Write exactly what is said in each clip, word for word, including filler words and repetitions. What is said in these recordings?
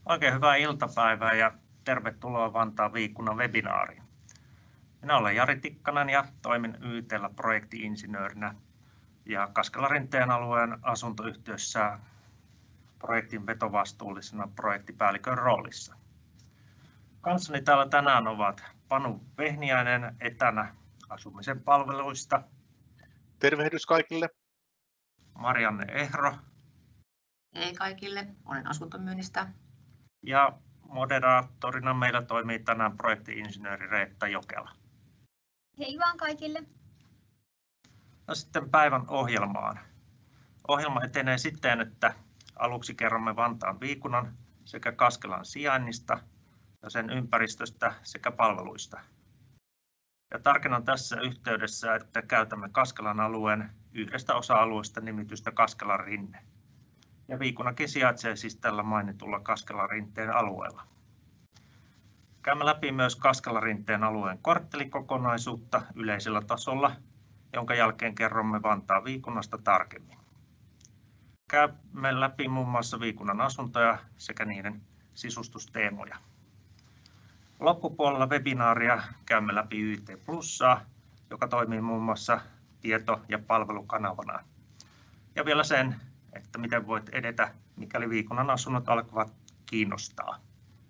Oikein hyvää iltapäivää ja tervetuloa Vantaan Viikunnan webinaariin. Minä olen Jari Tikkanen ja toimin Y T:llä projekti-insinöörinä ja Kaskela-Rinteen alueen asuntoyhtiössä projektin vetovastuullisena projektipäällikön roolissa. Kanssani täällä tänään ovat Panu Vehniäinen etänä asumisen palveluista. Tervehdys kaikille. Marianne Ehro. Hei kaikille, olen asuntomyynnistä. Ja moderaattorina meillä toimii tänään projekti-insinööri Reetta Jokela. Hei vaan kaikille. No sitten päivän ohjelmaan. Ohjelma etenee siten, että aluksi kerromme Vantaan Viikunnan sekä Kaskelan sijainnista ja sen ympäristöstä sekä palveluista. Ja tarkennan tässä yhteydessä, että käytämme Kaskelan alueen yhdestä osa-alueesta nimitystä Kaskelan rinne. Ja Viikunnakin sijaitsee siis tällä mainitulla Kaskela-Rinteen alueella. Käymme läpi myös Kaskela-Rinteen alueen korttelikokonaisuutta yleisellä tasolla, jonka jälkeen kerromme Vantaan Viikunnasta tarkemmin. Käymme läpi muun muassa Viikunnan asuntoja sekä niiden sisustusteemoja. Loppupuolella webinaaria käymme läpi Y T Plussaa, joka toimii muun muassa tieto- ja palvelukanavana. Ja vielä sen, että miten voit edetä, mikäli Viikunnan asunnot alkavat kiinnostaa.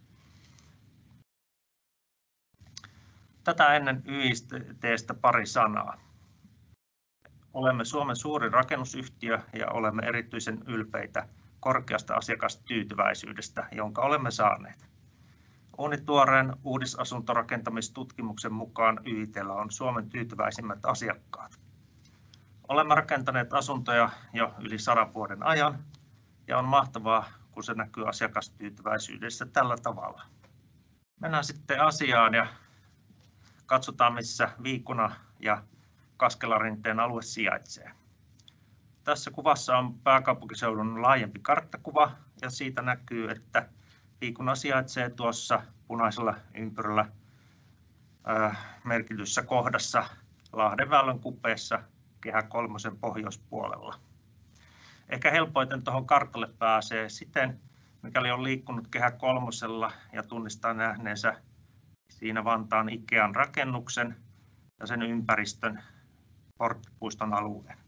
Tätä ennen Y T:stä pari sanaa. Olemme Suomen suurin rakennusyhtiö ja olemme erityisen ylpeitä korkeasta asiakastyytyväisyydestä, jonka olemme saaneet. Uunituoreen uudisasuntorakentamistutkimuksen mukaan Y T:llä on Suomen tyytyväisimmät asiakkaat. Olemme rakentaneet asuntoja jo yli sadan vuoden ajan ja on mahtavaa, kun se näkyy asiakastyytyväisyydessä tällä tavalla. Mennään sitten asiaan ja katsotaan, missä Viikunnan ja Kaskela-Rinteen alue sijaitsee. Tässä kuvassa on pääkaupunkiseudun laajempi karttakuva ja siitä näkyy, että Viikunnan sijaitsee tuossa punaisella ympyrällä äh, merkityssä kohdassa Lahdenväylän kupeessa Kehä kolmosen pohjoispuolella. Ehkä helpoiten tuohon kartalle pääsee siten, mikäli on liikkunut Kehä kolmosella ja tunnistaa nähneensä siinä Vantaan Ikean rakennuksen ja sen ympäristön Porttipuiston alueen.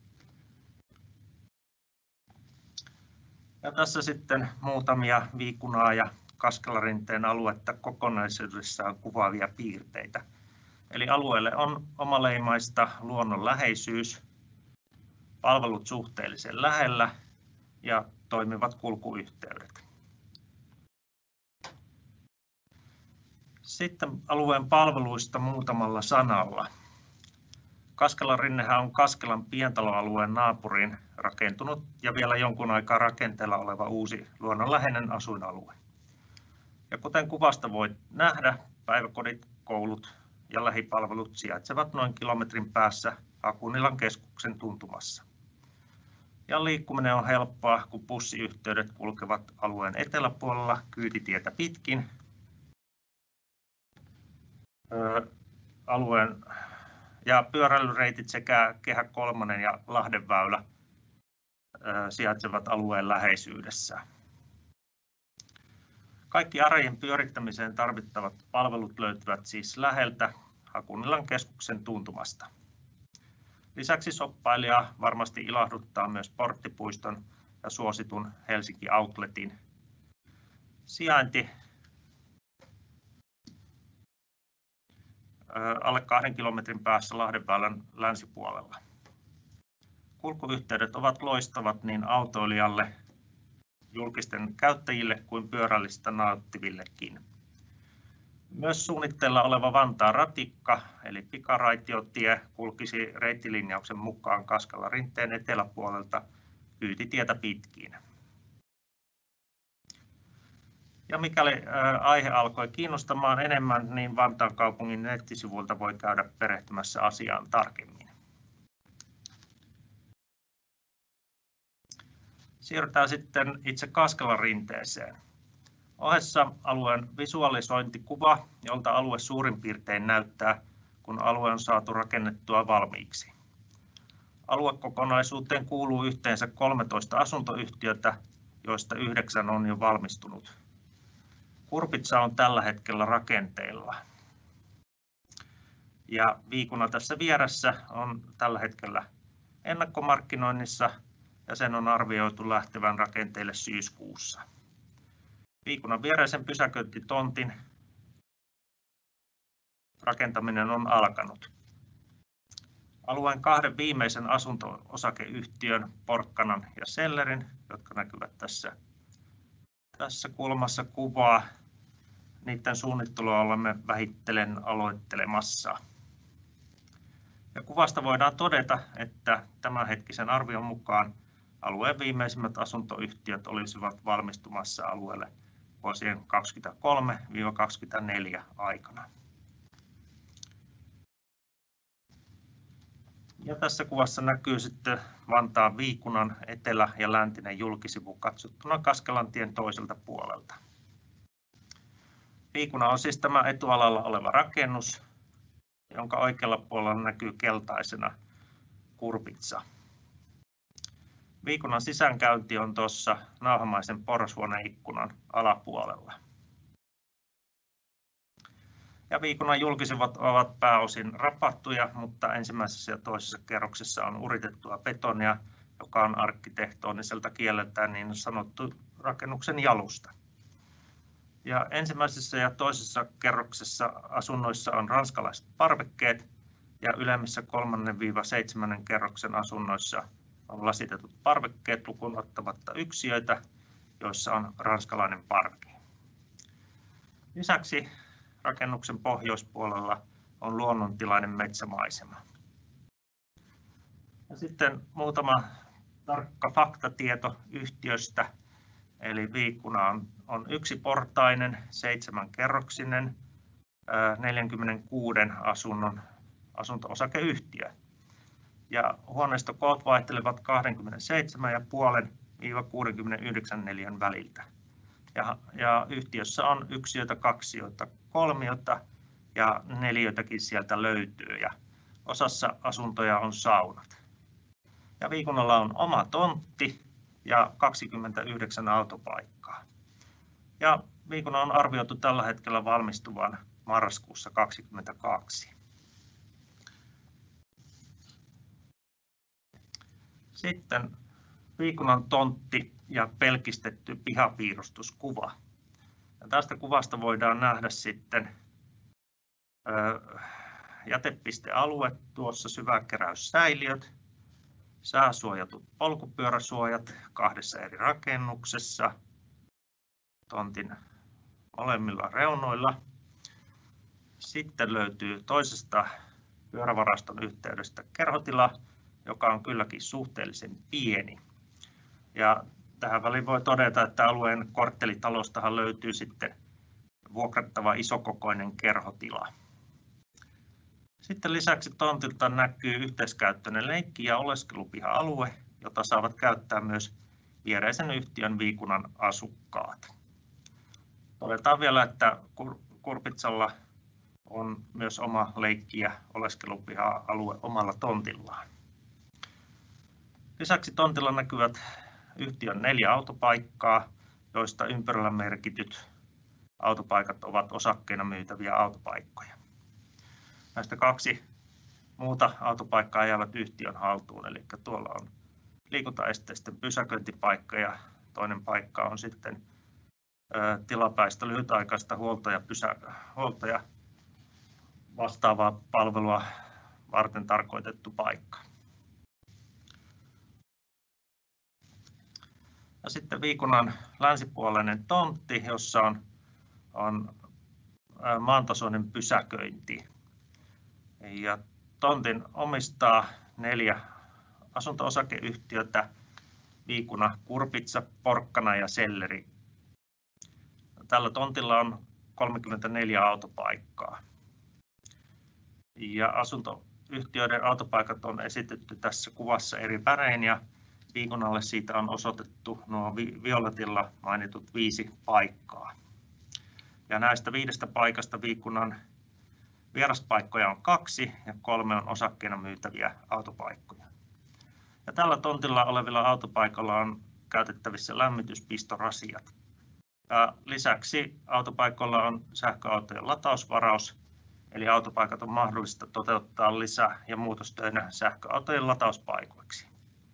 Ja tässä sitten muutamia Viikunnaa ja Kaskela-Rinteen aluetta kokonaisuudessaan kuvaavia piirteitä. Eli alueelle on omaleimaista luonnonläheisyys, palvelut suhteellisen lähellä ja toimivat kulkuyhteydet. Sitten alueen palveluista muutamalla sanalla. Kaskela-Rinnehän on Kaskelan pientaloalueen naapuriin rakentunut ja vielä jonkun aikaa rakenteella oleva uusi luonnonläheinen asuinalue. Ja kuten kuvasta voit nähdä, päiväkodit, koulut ja lähipalvelut sijaitsevat noin kilometrin päässä Hakunilan keskuksen tuntumassa. Ja liikkuminen on helppoa, kun bussiyhteydet kulkevat alueen eteläpuolella kyytitietä pitkin. Öö, alueen ja pyöräilyreitit sekä Kehä kolmonen ja Lahdenväylä öö, sijaitsevat alueen läheisyydessä. Kaikki arjen pyörittämiseen tarvittavat palvelut löytyvät siis läheltä Hakunilan keskuksen tuntumasta. Lisäksi shoppailijaa varmasti ilahduttaa myös Porttipuiston ja suositun Helsinki Outletin sijainti alle kahden kilometrin päässä Lahdenväylän länsipuolella. Kulkuyhteydet ovat loistavat niin autoilijalle, julkisten käyttäjille kuin pyöräilystä nauttivillekin. Myös suunnitteilla oleva Vantaan ratikka eli pikaraitiotie kulkisi reittilinjauksen mukaan Kaskela-Rinteen eteläpuolelta kyytitietä pitkin. Ja mikäli aihe alkoi kiinnostamaan enemmän, niin Vantaan kaupungin nettisivuilta voi käydä perehtymässä asiaan tarkemmin. Siirrytään sitten itse Kaskela-Rinteeseen. Ohessa alueen visualisointikuva, jolta alue suurin piirtein näyttää, kun alue on saatu rakennettua valmiiksi. Aluekokonaisuuteen kuuluu yhteensä kolmetoista asuntoyhtiötä, joista yhdeksän on jo valmistunut Kurpitsa on tällä hetkellä rakenteilla. Ja Viikuna tässä vieressä on tällä hetkellä ennakkomarkkinoinnissa ja sen on arvioitu lähtevän rakenteille syyskuussa. Viikunan viereisen pysäköintitontin rakentaminen on alkanut. Alueen kahden viimeisen asunto-osakeyhtiön, Porkkanan ja Sellerin, jotka näkyvät tässä, tässä kulmassa kuvaa, niiden suunnittelua olemme vähitellen aloittelemassa. Ja kuvasta voidaan todeta, että tämänhetkisen arvion mukaan alueen viimeisimmät asuntoyhtiöt olisivat valmistumassa alueelle vuosien kaksikymmentäkolme kaksikymmentäneljä aikana. Ja tässä kuvassa näkyy sitten Vantaan Viikunan etelä- ja läntinen julkisivu katsottuna Kaskelantien toiselta puolelta. Viikuna on siis tämä etualalla oleva rakennus, jonka oikealla puolella näkyy keltaisena Kurpitsa. Viikunan sisäänkäynti on tuossa nauhamaisen porrashuoneikkunan alapuolella. Ja Viikunan julkisivut ovat pääosin rapattuja, mutta ensimmäisessä ja toisessa kerroksessa on uritettua betonia, joka on arkkitehtooniselta kieleltään niin sanottu rakennuksen jalusta. Ja ensimmäisessä ja toisessa kerroksessa asunnoissa on ranskalaiset parvekkeet ja ylemmissä kolmannen seitsemännen kerroksen asunnoissa on lasitetut parvekkeet lukuun ottamatta yksiöitä, joissa on ranskalainen parveke. Lisäksi rakennuksen pohjoispuolella on luonnontilainen metsämaisema. Ja sitten muutama tarkka faktatieto yhtiöstä. Eli Viikuna on, on yksiportainen, seitsemänkerroksinen, neljänkymmenenkuuden asunnon asunto-osakeyhtiö. Ja huoneistokoot vaihtelevat kaksikymmentäseitsemän pilkku viisi kuusikymmentäyhdeksän neliön väliltä. Ja, ja yhtiössä on yksiöitä, kaksiöitä, kolmiota ja neliöitäkin sieltä löytyy. Ja osassa asuntoja on saunat. Ja Viikunalla on oma tontti ja kaksikymmentäyhdeksän autopaikkaa. Ja Viikuna on arvioitu tällä hetkellä valmistuvan marraskuussa kaksikymmentäkaksi. Sitten Viikunan tontti ja pelkistetty pihapiirustuskuva. Ja tästä kuvasta voidaan nähdä sitten ö, jätepistealue, tuossa syväkeräyssäiliöt, sääsuojatut polkupyöräsuojat kahdessa eri rakennuksessa tontin molemmilla reunoilla. Sitten löytyy toisesta pyörävaraston yhteydestä kerhotila, joka on kylläkin suhteellisen pieni. Ja tähän väliin voi todeta, että alueen korttelitalostahan löytyy sitten vuokrattava isokokoinen kerhotila. Sitten lisäksi tontilta näkyy yhteiskäyttöinen leikki- ja oleskelupiha-alue, jota saavat käyttää myös viereisen yhtiön Viikunan asukkaat. Todetaan vielä, että Kurpitsalla on myös oma leikki- ja oleskelupiha-alue omalla tontillaan. Lisäksi tontilla näkyvät yhtiön neljä autopaikkaa, joista ympärillä merkityt autopaikat ovat osakkeina myytäviä autopaikkoja. Näistä kaksi muuta autopaikkaa jäävät yhtiön haltuun, eli tuolla on liikuntaesteisten pysäköintipaikka ja toinen paikka on sitten ö, tilapäistä lyhytaikaista huoltoja, pysä, huoltoja vastaavaa palvelua varten tarkoitettu paikka. Ja sitten Viikunan länsipuoleinen tontti, jossa on, on maantasoinen pysäköinti. Ja tontin omistaa neljä asunto-osakeyhtiötä, Viikuna, Kurpitsa, Porkkana ja Selleri. Tällä tontilla on kolmekymmentäneljä autopaikkaa. Ja asuntoyhtiöiden autopaikat on esitetty tässä kuvassa eri värein ja Viikunalle siitä on osoitettu nuo violetilla mainitut viisi paikkaa. Ja näistä viidestä paikasta Viikunan vieraspaikkoja on kaksi ja kolme on osakkeina myytäviä autopaikkoja. Ja tällä tontilla olevilla autopaikoilla on käytettävissä lämmityspistorasiat. Ja lisäksi autopaikoilla on sähköautojen latausvaraus, eli autopaikat on mahdollista toteuttaa lisä- ja muutostöinä sähköautojen latauspaikoiksi.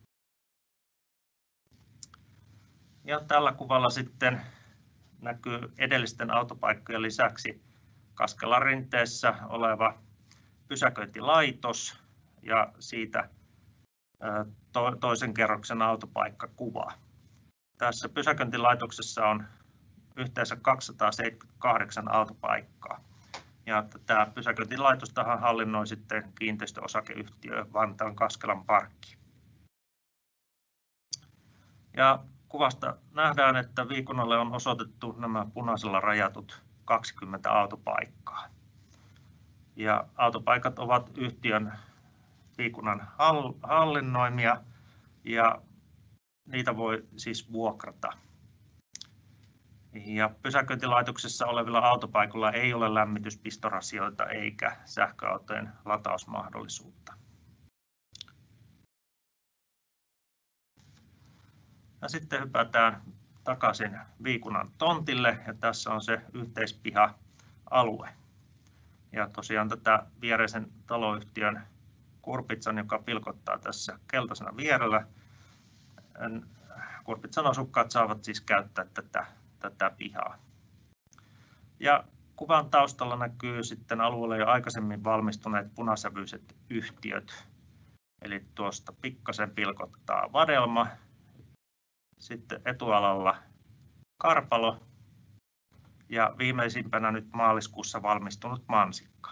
Ja tällä kuvalla sitten näkyy edellisten autopaikkojen lisäksi Kaskelan rinteessä oleva pysäköintilaitos ja siitä toisen kerroksen autopaikkakuva. Tässä pysäköintilaitoksessa on yhteensä kaksisataaseitsemänkymmentäkahdeksan autopaikkaa. Ja tätä pysäköintilaitostahan hallinnoi sitten kiinteistöosakeyhtiö Vantaan Kaskelan parkki. Ja kuvasta nähdään, että Viikunalle on osoitettu nämä punaisella rajatut kaksikymmentä autopaikkaa. Ja autopaikat ovat yhtiön Viikunan hallinnoimia ja niitä voi siis vuokrata. Ja pysäköintilaitoksessa olevilla autopaikoilla ei ole lämmityspistorasioita eikä sähköautojen latausmahdollisuutta. Ja sitten hypätään takaisin Viikunan tontille ja tässä on se yhteispiha-alue. Ja tosiaan tätä viereisen taloyhtiön Kurpitsan, joka pilkottaa tässä keltaisena vierellä. Kurpitsan asukkaat saavat siis käyttää tätä, tätä pihaa. Ja kuvan taustalla näkyy sitten alueella jo aikaisemmin valmistuneet punasävyiset yhtiöt. Eli tuosta pikkasen pilkottaa Vadelma, sitten etualalla Karpalo ja viimeisimpänä nyt maaliskuussa valmistunut Mansikka.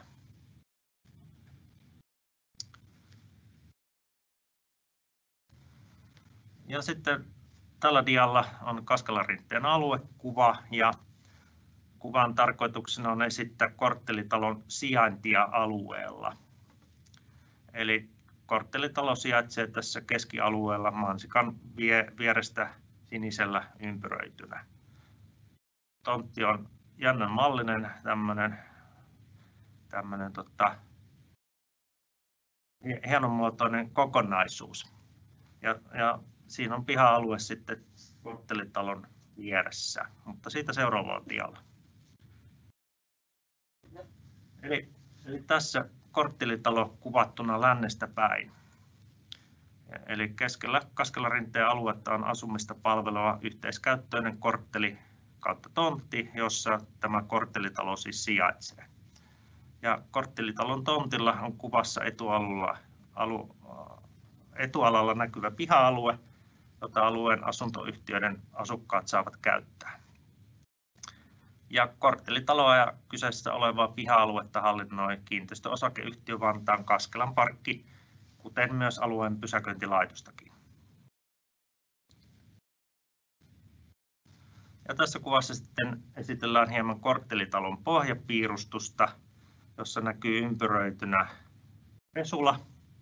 Ja sitten tällä dialla on Kaskelan rinteen aluekuva ja kuvan tarkoituksena on esittää korttelitalon sijaintia alueella. Eli korttelitalo sijaitsee tässä keskialueella Mansikan vierestä sinisellä ympyröitynä. Tontti on jännän mallinen, tämmöinen, tämmöinen tota, hienonmuotoinen kokonaisuus. Ja, ja siinä on piha-alue sitten korttelitalon vieressä, mutta siitä seuraavalla dialla. Eli, eli tässä korttelitalo kuvattuna lännestä päin. Eli keskellä Kaskelan rinteen aluetta on asumista palveleva yhteiskäyttöinen kortteli kautta tontti, jossa tämä korttelitalo siis sijaitsee. Ja korttelitalon tontilla on kuvassa etualalla, alu, etualalla näkyvä piha-alue, jota alueen asuntoyhtiöiden asukkaat saavat käyttää. Ja korttelitaloa ja kyseessä olevaa piha-aluetta hallinnoi kiinteistöosakeyhtiö Vantaan Kaskelan parkki, kuten myös alueen pysäköintilaitostakin. Ja tässä kuvassa sitten esitellään hieman korttelitalon pohjapiirustusta, jossa näkyy ympyröitynä pesula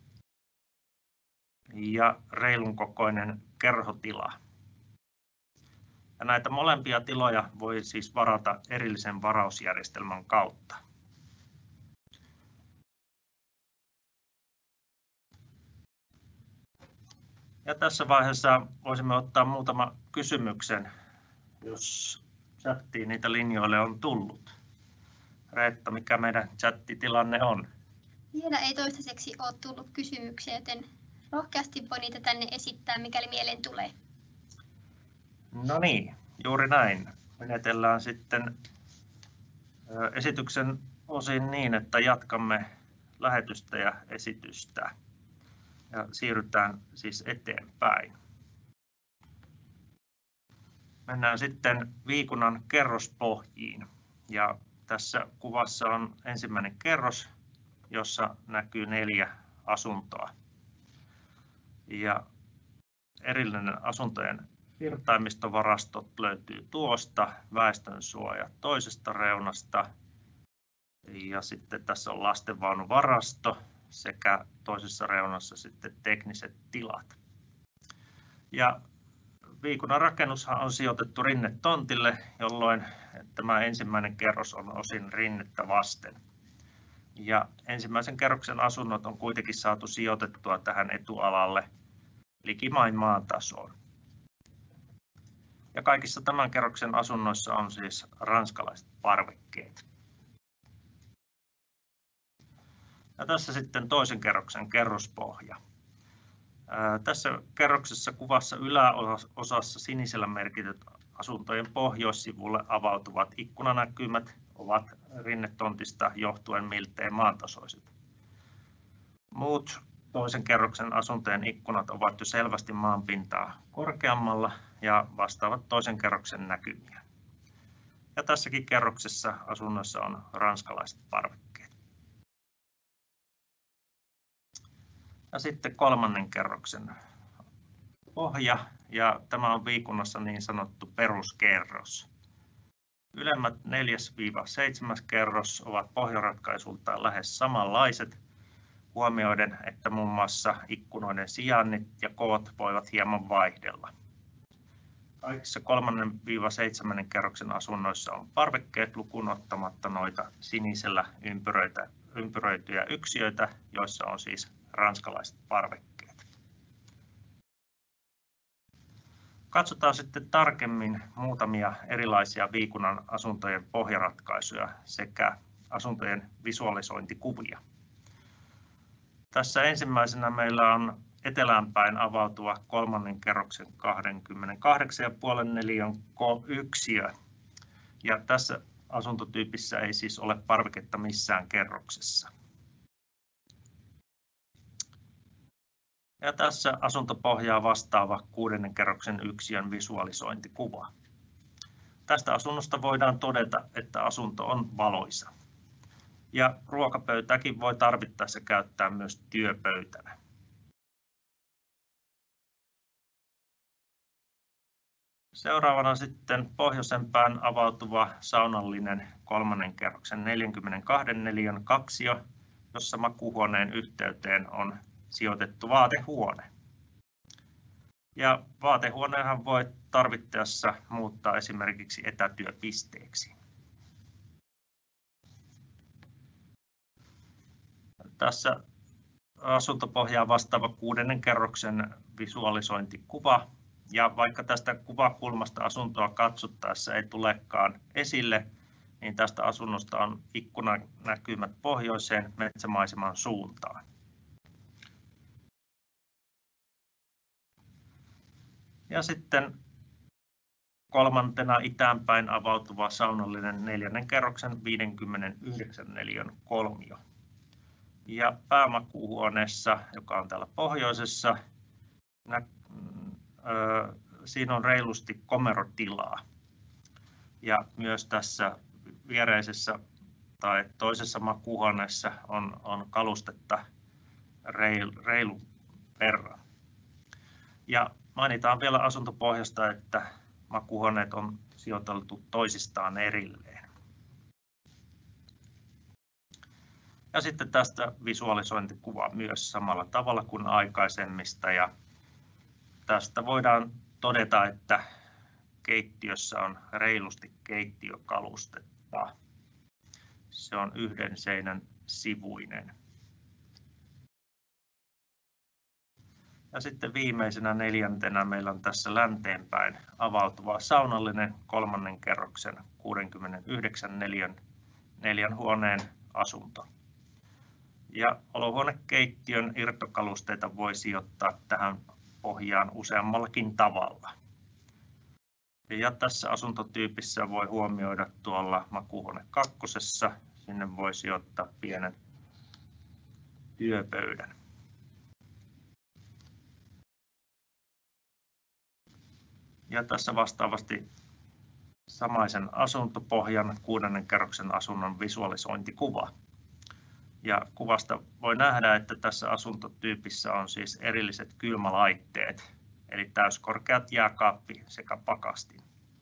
ja reilun kokoinen kerhotila. Ja näitä molempia tiloja voi siis varata erillisen varausjärjestelmän kautta. Ja tässä vaiheessa voisimme ottaa muutama kysymyksen, jos chattiin niitä linjoille on tullut. Reetta, mikä meidän chattitilanne on? Vielä ei toistaiseksi ole tullut kysymyksiä, joten rohkeasti voi niitä tänne esittää, mikäli mieleen tulee. No niin, juuri näin. Menetellään sitten esityksen osin niin, että jatkamme lähetystä ja esitystä. Ja siirrytään siis eteenpäin. Mennään sitten Viikunan kerrospohjiin. Ja tässä kuvassa on ensimmäinen kerros, jossa näkyy neljä asuntoa. Ja erillinen asuntojen irtaimistovarastot löytyy tuosta, väestönsuoja toisesta reunasta ja sitten tässä on lastenvaunuvarasto sekä toisessa reunassa sitten tekniset tilat. Ja Viikunan rakennushan on sijoitettu rinnetontille, jolloin tämä ensimmäinen kerros on osin rinnettä vasten. Ja ensimmäisen kerroksen asunnot on kuitenkin saatu sijoitettua tähän etualalle likimain maan tasoon. Ja kaikissa tämän kerroksen asunnoissa on siis ranskalaiset parvekkeet. Ja tässä sitten toisen kerroksen kerrospohja. Ää, tässä kerroksessa kuvassa yläosassa sinisellä merkityt asuntojen pohjoissivulle avautuvat ikkunanäkymät ovat rinnetontista johtuen miltei maantasoiset. Muut toisen kerroksen asuntojen ikkunat ovat jo selvästi maanpintaa korkeammalla ja vastaavat toisen kerroksen näkymiä. Ja tässäkin kerroksessa asunnoissa on ranskalaiset parvekkeet. Ja sitten kolmannen kerroksen pohja, ja tämä on viikunnassa niin sanottu peruskerros. Ylemmät neljäs seitsemäs kerros ovat pohjaratkaisuiltaan lähes samanlaiset, huomioiden, että muun muassa ikkunoiden sijainnit ja koot voivat hieman vaihdella. Kaikissa kolmannen seitsemännen kerroksen asunnoissa on parvekkeet lukuun ottamatta noita sinisellä ympyröityjä yksiöitä, joissa on siis ranskalaiset parvekkeet. Katsotaan sitten tarkemmin muutamia erilaisia viikunnan asuntojen pohjaratkaisuja sekä asuntojen visualisointikuvia. Tässä ensimmäisenä meillä on eteläänpäin avautuva kolmannen kerroksen kaksikymmentäkahdeksan pilkku viisi neliön yksiö. Ja tässä asuntotyypissä ei siis ole parveketta missään kerroksessa. Ja tässä asuntopohjaa vastaava kuudennen kerroksen yksiön visualisointikuva. Tästä asunnosta voidaan todeta, että asunto on valoisa. Ja ruokapöytäkin voi tarvittaessa käyttää myös työpöytänä. Seuraavana sitten pohjoisempään avautuva saunallinen kolmannen kerroksen neljänkymmenenkahden neliön kaksio, jossa makuuhuoneen yhteyteen on sijoitettu vaatehuone. Ja vaatehuoneenhan voi tarvittaessa muuttaa esimerkiksi etätyöpisteeksi. Tässä asuntopohjaa vastaava kuudennen kerroksen visualisointikuva. Ja vaikka tästä kuvakulmasta asuntoa katsottaessa ei tulekaan esille, niin tästä asunnosta on ikkunanäkymät pohjoiseen metsämaiseman suuntaan. Ja sitten kolmantena itäänpäin avautuva saunallinen neljännen kerroksen viidenkymmenenyhdeksän neliön kolmio. Ja päämakuuhuoneessa, joka on täällä pohjoisessa, nä- ö, siinä on reilusti komerotilaa. Ja myös tässä viereisessä tai toisessa makuuhuoneessa on, on kalustetta reil, reilun verran. Ja mainitaan vielä asuntopohjasta, että makuuhuoneet on sijoiteltu toisistaan erilleen. Ja sitten tästä visualisointikuva myös samalla tavalla kuin aikaisemmista. Ja tästä voidaan todeta, että keittiössä on reilusti keittiökalustetta. Se on yhden seinän sivuinen. Ja sitten viimeisenä neljäntenä meillä on tässä länteenpäin avautuva saunallinen kolmannen kerroksen kuudenkymmenenyhdeksän neliön neljän huoneen asunto. Ja olohuonekeittiön irtokalusteita voi sijoittaa tähän pohjaan useammallakin tavalla. Ja tässä asuntotyypissä voi huomioida tuolla makuuhuone kakkosessa, sinne voi sijoittaa pienen työpöydän. Ja tässä vastaavasti samaisen asuntopohjan kuudennen kerroksen asunnon visualisointikuva. Ja kuvasta voi nähdä, että tässä asuntotyypissä on siis erilliset kylmälaitteet, eli täyskorkeat jääkaappi sekä pakastin.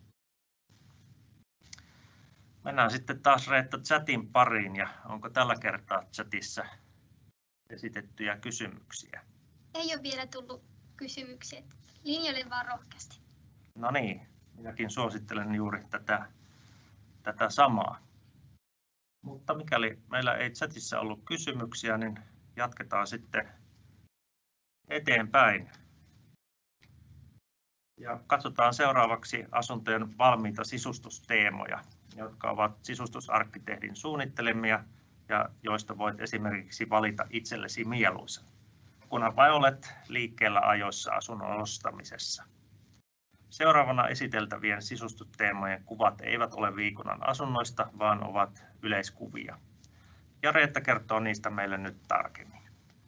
Mennään sitten taas Reetta chatin pariin, ja onko tällä kertaa chatissa esitettyjä kysymyksiä? Ei ole vielä tullut kysymyksiä. Linjoille vaan rohkeasti. No niin, minäkin suosittelen juuri tätä, tätä samaa. Mutta mikäli meillä ei chatissa ollut kysymyksiä, niin jatketaan sitten eteenpäin. Ja katsotaan seuraavaksi asuntojen valmiita sisustusteemoja, jotka ovat sisustusarkkitehdin suunnittelemia ja joista voit esimerkiksi valita itsellesi mieluisan, kunhan vain olet liikkeellä ajoissa asunnon ostamisessa. Seuraavana esiteltävien sisustusteemojen kuvat eivät ole Viikunnan asunnoista, vaan ovat yleiskuvia. Ja Reetta kertoo niistä meille nyt tarkemmin.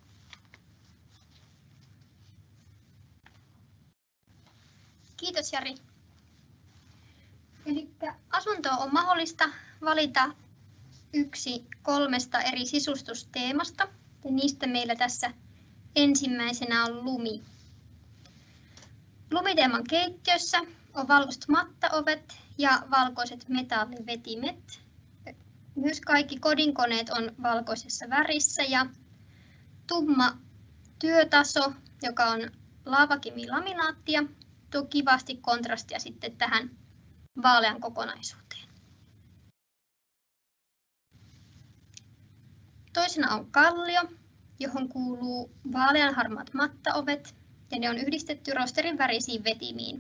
Kiitos Jari. Elikkä asuntoon on mahdollista valita yksi kolmesta eri sisustusteemasta. Ja niistä meillä tässä ensimmäisenä on lumi. Lumiteeman keittiössä on valkoiset mattaovet ja valkoiset metallivetimet. Myös kaikki kodinkoneet on valkoisessa värissä ja tumma työtaso, joka on laavakimilaminaattia, tuo kivasti kontrastia sitten tähän vaalean kokonaisuuteen. Toisena on kallio, johon kuuluu vaaleanharmaat mattaovet ja ne on yhdistetty rosterin värisiin vetimiin.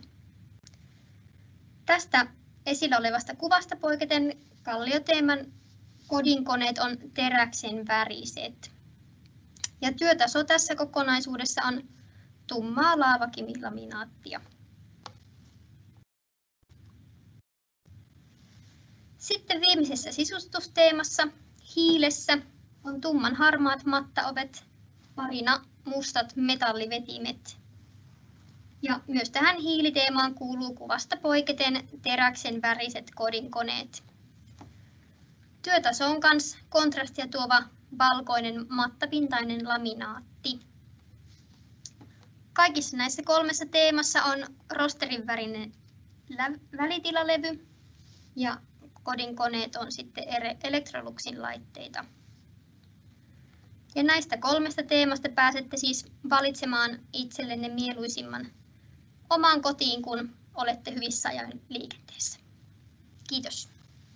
Tästä esillä olevasta kuvasta poiketen kallioteeman kodinkoneet on teräksen väriset. Ja työtaso tässä kokonaisuudessa on tummaa laavakimilaminaattia. Sitten viimeisessä sisustusteemassa hiilessä on tumman harmaat mattaovet, parina mustat metallivetimet. Ja myös tähän hiiliteemaan kuuluu kuvasta poiketen teräksen väriset kodinkoneet. Työtaso on myös kontrastia tuova valkoinen mattapintainen laminaatti. Kaikissa näissä kolmessa teemassa on rosterin värinen välitilalevy ja kodinkoneet on sitten Electroluxin laitteita. Ja näistä kolmesta teemasta pääsette siis valitsemaan itsellenne mieluisimman omaan kotiin, kun olette hyvissä ajoin liikenteessä. Kiitos.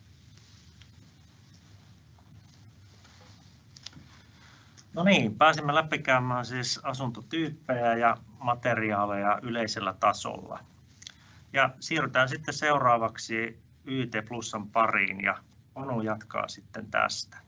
No niin, pääsimme läpikäymään siis asuntotyyppejä ja materiaaleja yleisellä tasolla. Ja siirrytään sitten seuraavaksi Y I T Plusan pariin ja Onu jatkaa sitten tästä.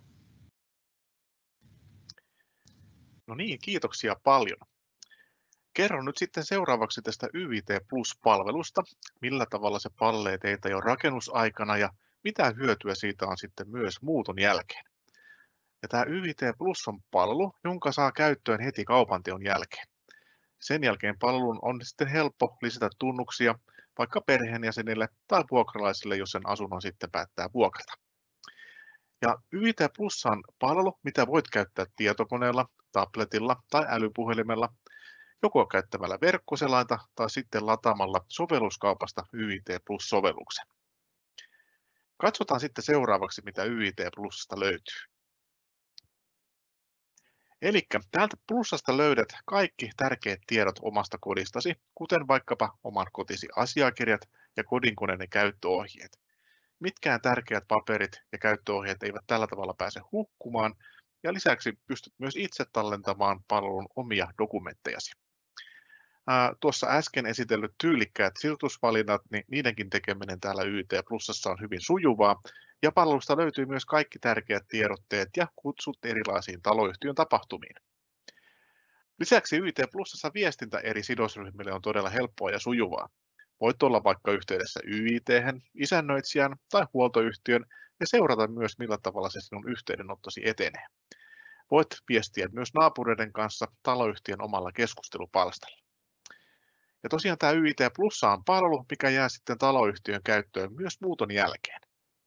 No niin, kiitoksia paljon. Kerron nyt sitten seuraavaksi tästä Y I T Plus-palvelusta, millä tavalla se pallee teitä jo rakennusaikana ja mitä hyötyä siitä on sitten myös muuton jälkeen. Ja tämä Y I T Plus on palvelu, jonka saa käyttöön heti kaupanteon jälkeen. Sen jälkeen palvelun on sitten helppo lisätä tunnuksia vaikka perheenjäsenille tai vuokralaisille, jos sen asunnon sitten päättää vuokrata. Ja Y I T Plus on palvelu, mitä voit käyttää tietokoneella, tabletilla tai älypuhelimella, joko käyttämällä verkkoselainta tai sitten lataamalla sovelluskaupasta Y I T Plus-sovelluksen. Katsotaan sitten seuraavaksi, mitä Y I T Plusasta löytyy. Eli täältä Plusasta löydät kaikki tärkeät tiedot omasta kodistasi, kuten vaikkapa oman kotisi asiakirjat ja kodinkoneiden käyttöohjeet. Mitkään tärkeät paperit ja käyttöohjeet eivät tällä tavalla pääse hukkumaan, ja lisäksi pystyt myös itse tallentamaan palvelun omia dokumenttejasi. Ää, tuossa äsken esitellyt tyylikkäät sijoitusvalinnat, niin niidenkin tekeminen täällä Y I T Plusassa on hyvin sujuvaa, ja palvelusta löytyy myös kaikki tärkeät tiedotteet ja kutsut erilaisiin taloyhtiön tapahtumiin. Lisäksi Y I T Plusassa viestintä eri sidosryhmille on todella helppoa ja sujuvaa. Voit olla vaikka yhteydessä Y I T:hen, isännöitsijän tai huoltoyhtiön ja seurata myös, millä tavalla se sinun yhteydenottosi etenee. Voit viestiä myös naapureiden kanssa taloyhtiön omalla keskustelupalstalla. Ja tosiaan tämä Y I T Plussa on palvelu, mikä jää sitten taloyhtiön käyttöön myös muuton jälkeen.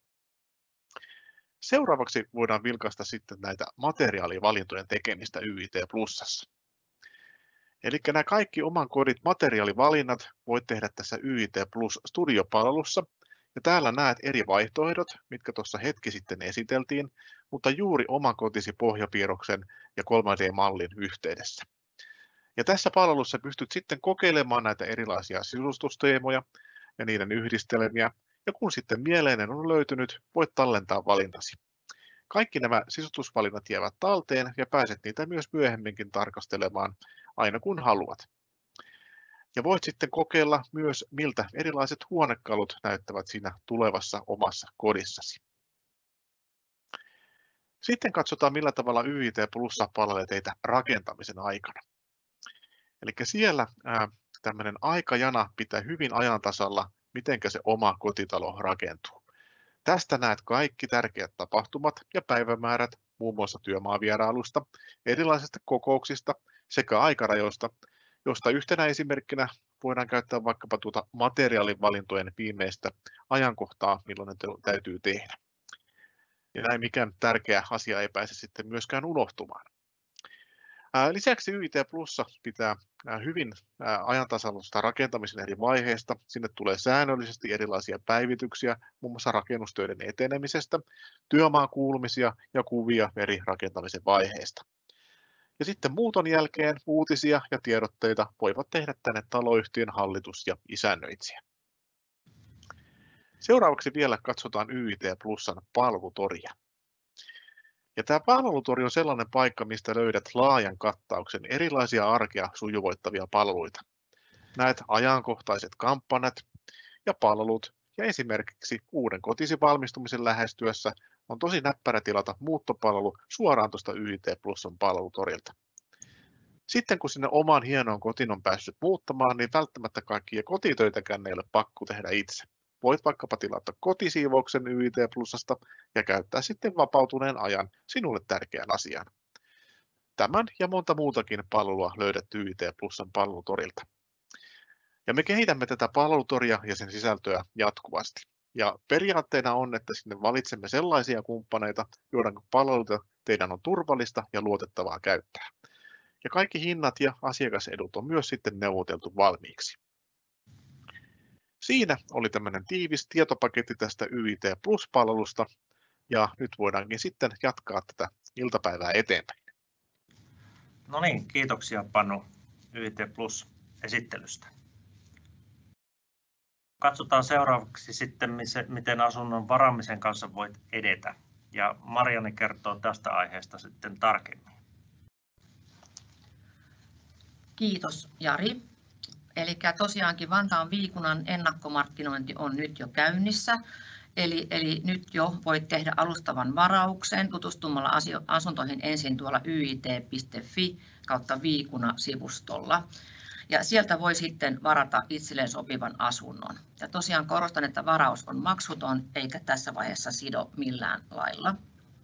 Seuraavaksi voidaan vilkaista sitten näitä materiaalivalintojen tekemistä Y I T Plusassa. Eli nämä kaikki oman kodit materiaalivalinnat voit tehdä tässä Y I T Plus Studio-palvelussa. Ja täällä näet eri vaihtoehdot, mitkä tuossa hetki sitten esiteltiin, mutta juuri oman kotisi pohjapiirroksen ja kolme D-mallin yhteydessä. Ja tässä palvelussa pystyt sitten kokeilemaan näitä erilaisia sisustusteemoja ja niiden yhdistelmiä. Ja kun sitten mieleinen on löytynyt, voit tallentaa valintasi. Kaikki nämä sisustusvalinnat jäävät talteen ja pääset niitä myös myöhemminkin tarkastelemaan aina kun haluat. Ja voit sitten kokeilla myös, miltä erilaiset huonekalut näyttävät siinä tulevassa omassa kodissasi. Sitten katsotaan, millä tavalla Y I T Plussa palvelee teitä rakentamisen aikana. Eli siellä ää, tämmöinen aikajana pitää hyvin ajan tasalla, miten se oma kotitalo rakentuu. Tästä näet kaikki tärkeät tapahtumat ja päivämäärät, muun muassa työmaavierailusta, erilaisista kokouksista sekä aikarajoista, josta yhtenä esimerkkinä voidaan käyttää vaikkapa tuota materiaalivalintojen viimeistä ajankohtaa, milloin ne täytyy tehdä. Ja näin mikään tärkeä asia ei pääse sitten myöskään unohtumaan. Lisäksi Y I T Plussa pitää hyvin ajantasalla rakentamisen eri vaiheista. Sinne tulee säännöllisesti erilaisia päivityksiä, muun muassa rakennustöiden etenemisestä, työmaakuulumisia ja kuvia eri rakentamisen vaiheista. Ja sitten muuton jälkeen uutisia ja tiedotteita voivat tehdä tänne taloyhtiön hallitus ja isännöitsijä. Seuraavaksi vielä katsotaan Y I T Plussan palvelutoria. Ja tämä palvelutori on sellainen paikka, mistä löydät laajan kattauksen erilaisia arkea sujuvoittavia palveluita. Näet ajankohtaiset kampanjat ja palvelut, ja esimerkiksi uuden kotisi valmistumisen lähestyessä on tosi näppärä tilata muuttopalvelu suoraan tuosta Y I T Plusan palvelutorilta. Sitten kun sinne omaan hienoon kotiin on päässyt muuttamaan, niin välttämättä kaikkia kotitöitäkään ei ole pakko tehdä itse. Voit vaikkapa tilata kotisiivouksen Y I T Plusasta ja käyttää sitten vapautuneen ajan sinulle tärkeän asian. Tämän ja monta muutakin palvelua löydät Y I T Plusan palvelutorilta. Ja me kehitämme tätä palvelutoria ja sen sisältöä jatkuvasti. Ja periaatteena on, että sinne valitsemme sellaisia kumppaneita, joiden palveluita teidän on turvallista ja luotettavaa käyttää. Ja kaikki hinnat ja asiakasedut on myös sitten neuvoteltu valmiiksi. Siinä oli tämmöinen tiivis tietopaketti tästä Y I T Plus-palvelusta, ja nyt voidaankin sitten jatkaa tätä iltapäivää eteenpäin. No niin, kiitoksia Panu Y I T Plus-esittelystä. Katsotaan seuraavaksi sitten, miten asunnon varaamisen kanssa voit edetä, ja Marianne kertoo tästä aiheesta sitten tarkemmin. Kiitos Jari. Eli tosiaankin Vantaan Viikunan ennakkomarkkinointi on nyt jo käynnissä. Eli, eli nyt jo voit tehdä alustavan varauksen tutustumalla asuntoihin ensin tuolla y i t piste f i kautta Viikuna-sivustolla. Ja sieltä voi sitten varata itselleen sopivan asunnon. Ja tosiaan korostan, että varaus on maksuton eikä tässä vaiheessa sido millään lailla.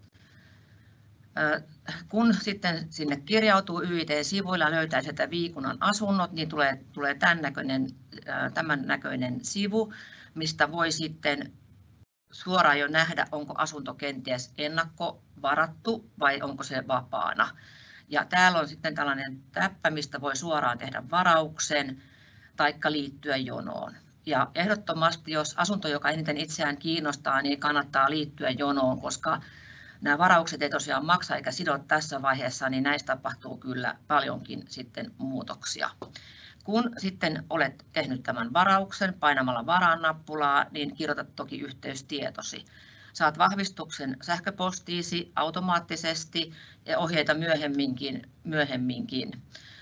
Kun sitten sinne kirjautuu Y I T-sivuilla löytää sieltä Viikunan asunnot, niin tulee, tulee tämän, näköinen, tämän näköinen sivu, mistä voi sitten suoraan jo nähdä, onko asunto kenties ennakkovarattu vai onko se vapaana. Ja täällä on sitten tällainen täppä, mistä voi suoraan tehdä varauksen tai liittyä jonoon. Ja ehdottomasti, jos asunto, joka eniten itseään kiinnostaa, niin kannattaa liittyä jonoon, koska nämä varaukset ei tosiaan maksa eikä sido tässä vaiheessa, niin näistä tapahtuu kyllä paljonkin sitten muutoksia. Kun sitten olet tehnyt tämän varauksen painamalla varaan nappulaa, niin kirjoitat toki yhteystietosi. Saat vahvistuksen sähköpostiisi automaattisesti ja ohjeita myöhemminkin. myöhemminkin.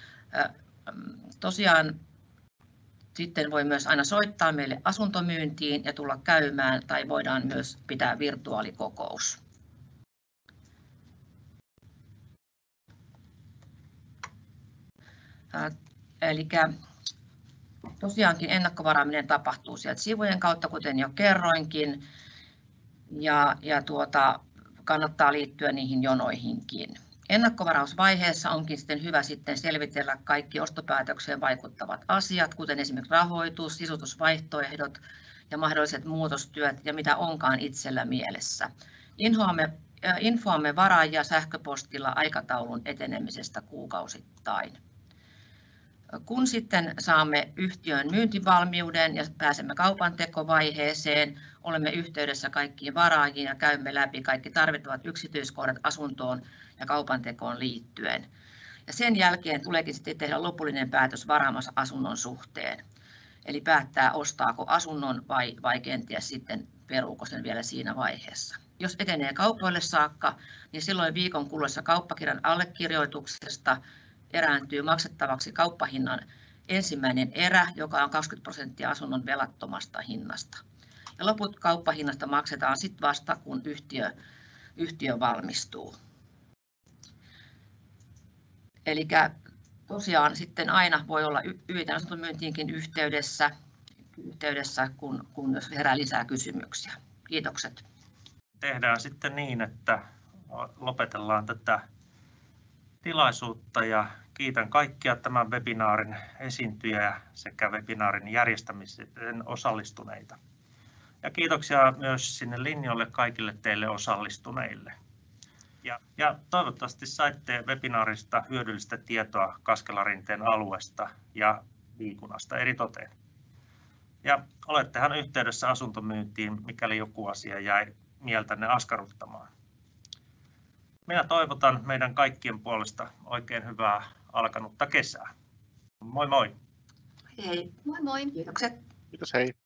Tosiaan sitten voi myös aina soittaa meille asuntomyyntiin ja tulla käymään, tai voidaan myös pitää virtuaalikokous. Eli tosiaankin ennakkovaraaminen tapahtuu sieltä sivujen kautta, kuten jo kerroinkin, ja, ja tuota, kannattaa liittyä niihin jonoihinkin. Ennakkovarausvaiheessa onkin sitten hyvä sitten selvitellä kaikki ostopäätökseen vaikuttavat asiat, kuten esimerkiksi rahoitus, sisutusvaihtoehdot ja mahdolliset muutostyöt ja mitä onkaan itsellä mielessä. Infoamme, infoamme varaajia sähköpostilla aikataulun etenemisestä kuukausittain. Kun sitten saamme yhtiön myyntivalmiuden ja pääsemme kaupantekovaiheeseen, olemme yhteydessä kaikkiin varaajiin ja käymme läpi kaikki tarvittavat yksityiskohdat asuntoon ja kaupantekoon liittyen. Ja sen jälkeen tuleekin sitten tehdä lopullinen päätös varaamassa asunnon suhteen. Eli päättää, ostaako asunnon vai, vai kenties sitten peruuko sen vielä siinä vaiheessa. Jos etenee kaupoille saakka, niin silloin viikon kuluessa kauppakirjan allekirjoituksesta erääntyy maksettavaksi kauppahinnan ensimmäinen erä, joka on kaksikymmentä prosenttia asunnon velattomasta hinnasta. Ja loput kauppahinnasta maksetaan sitten vasta, kun yhtiö, yhtiö valmistuu. Eli tosiaan sitten aina voi olla Y Y T-asuntomyyntiinkin yhteydessä, yhteydessä kun, kun jos herää lisää kysymyksiä. Kiitokset. Tehdään sitten niin, että lopetellaan tätä tilaisuutta ja kiitän kaikkia tämän webinaarin esiintyjiä sekä webinaarin järjestämiseen osallistuneita. Ja kiitoksia myös sinne linjoille kaikille teille osallistuneille. Ja, ja toivottavasti saitte webinaarista hyödyllistä tietoa Kaskela-Rinteen alueesta ja liikunnasta eritoten. Ja olettehan yhteydessä asuntomyyntiin, mikäli joku asia jäi mieltänne askarruttamaan. Minä toivotan meidän kaikkien puolesta oikein hyvää alkanutta kesää. Moi moi! Hei, Moi moi! kiitokset! Kiitos, hei!